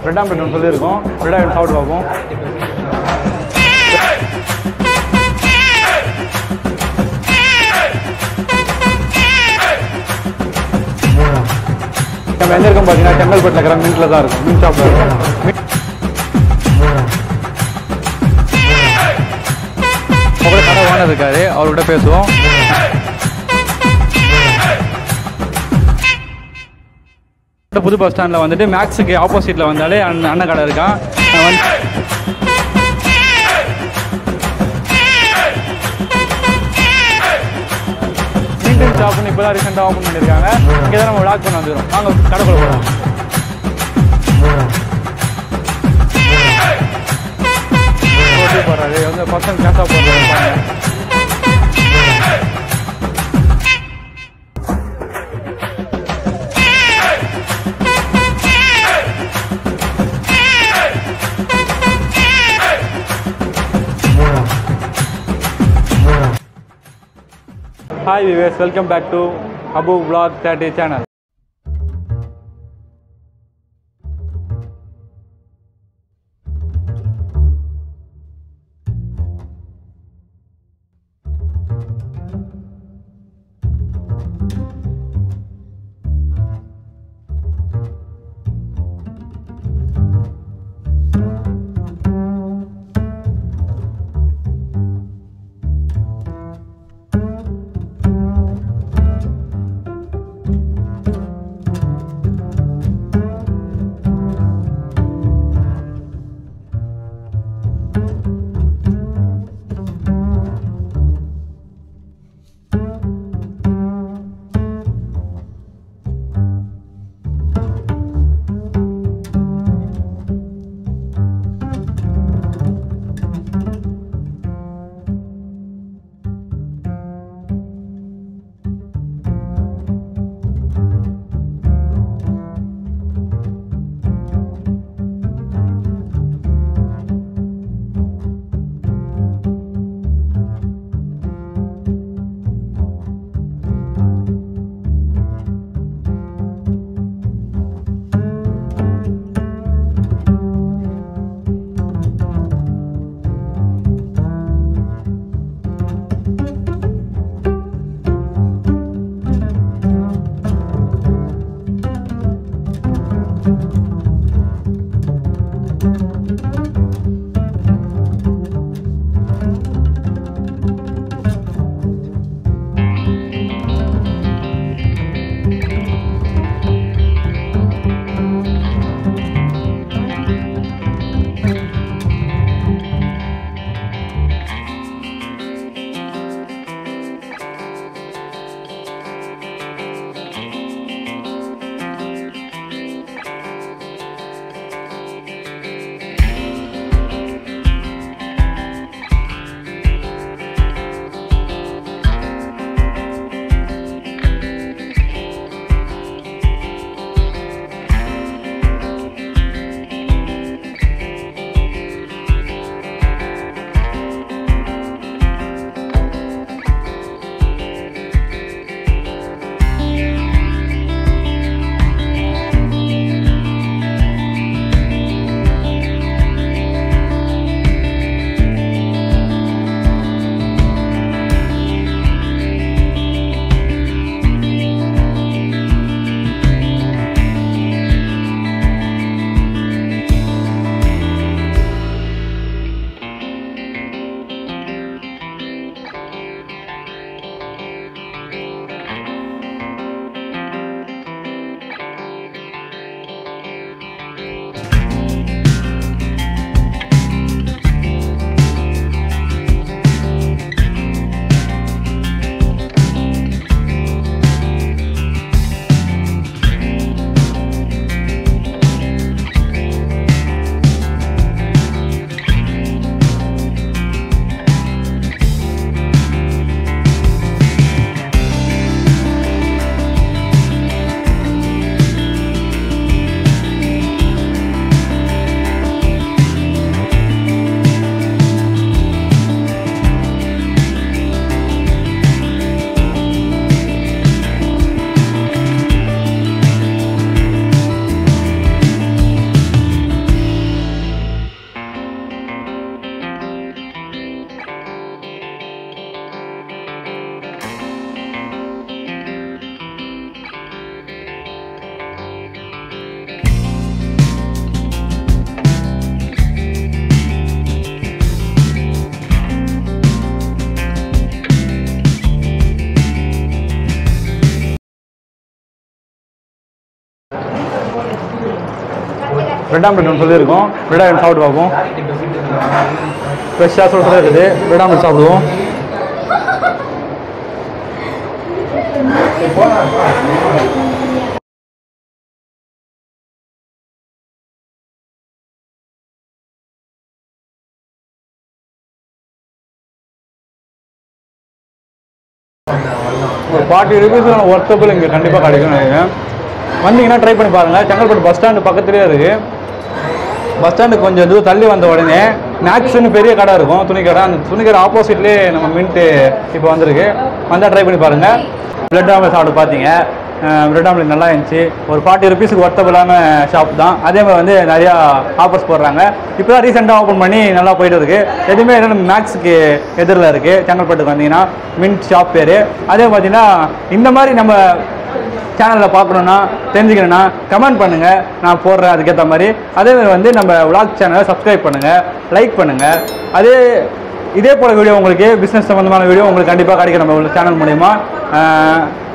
Bread omelette ஒன்று சொல்லியிருக்கோம். Bread omelette சாப்பிட்டு பார்ப்போம். நம்ம எங்கே இருக்கோம் பார்த்தீங்கன்னா செங்கல்பட்டில் இருக்கிற மீன்ல தான் இருக்கும். மீன் ஷாப்பில் இருக்கும். அப்புறம் கடை ஓனர் இருக்காரு, அவர்கிட்ட பேசுவோம். புது பஸ் ஸ்டாண்டில் வந்துட்டு மேக்ஸுக்கு ஆப்போசிட்டில் வந்தாலே அண்ணன் கடை இருக்கான். மீன் ஷாப்னு இப்போ தான் ரீசெண்டாக ஓப்பன் பண்ணியிருக்காங்க. இங்கே தான் நம்ம விளாக் பண்ண வந்துடும். நாங்கள் கடைக்குள்ள போகிறோம். போடுறாரு வந்து பசங்க கேஸாக போடுறாரு. Hi viewers, welcome back to Abuvlogs 30 channel. Bread omelette ஒன்று சொல்லியிருக்கோம். பிரெட் ஆம்லெட் சாப்பிட்டு பார்ப்போம். ஃப்ரெஷ்ஷாக சொல்லிட்டு இருக்குது. பிரெட் ஆம்லெட் சாப்பிடுவோம். ஒரு 40 ரூபீஸில் ஒர்த்தபிள் இங்கே கண்டிப்பாக கிடைக்கும் நினைக்கிறேன். வந்தீங்கன்னா ட்ரை பண்ணி பாருங்கள். செங்கல்பட்டு பஸ் ஸ்டாண்டு பக்கத்துலேயே இருக்குது. பஸ் ஸ்டாண்டு கொஞ்சம் தூரம் தள்ளி வந்த உடனே மேக்ஸ்னு பெரிய கடை இருக்கும், துணிக்கடை. அந்த துணிக்கடை ஆப்போசிட்லேயே நம்ம மின்ட்டு இப்போ வந்திருக்கு. வந்தால் ட்ரை பண்ணி பாருங்கள். பிரெட் ஆம்லெட் சாப்பிட்டு பார்த்தீங்க. பிரெட் ஆம்லெட் நல்லா இருந்துச்சு. ஒரு 40 ரூபீஸுக்கு ஒர்த்தபிளான ஷாப் தான். அதே மாதிரி வந்து நிறையா ஆஃபர்ஸ் போடுறாங்க. இப்போ தான் ரீசெண்டாக ஓப்பன் பண்ணி நல்லா போய்ட்டு இருக்குது. எதுவுமே என்னென்ன மேக்ஸுக்கு எதிரில் இருக்குது. செங்கல்பட்டுக்கு வந்தீங்கன்னா மின்ட் ஷாப் பேர். அதே பார்த்தீங்கன்னா இந்த மாதிரி நம்ம சேனலில் பார்க்கணுன்னா தெரிஞ்சுக்கணுன்னா கமெண்ட் பண்ணுங்கள், நான் போடுறேன் அதுக்கேற்ற மாதிரி. அதேமாதிரி வந்து நம்ம விளாக் சேனலை சப்ஸ்கிரைப் பண்ணுங்கள், லைக் பண்ணுங்கள். இதே போல் வீடியோ உங்களுக்கு பிஸ்னஸ் சம்மந்தமான வீடியோ உங்களுக்கு கண்டிப்பாக கிடைக்கும் நம்ம சேனல் மூலிமா.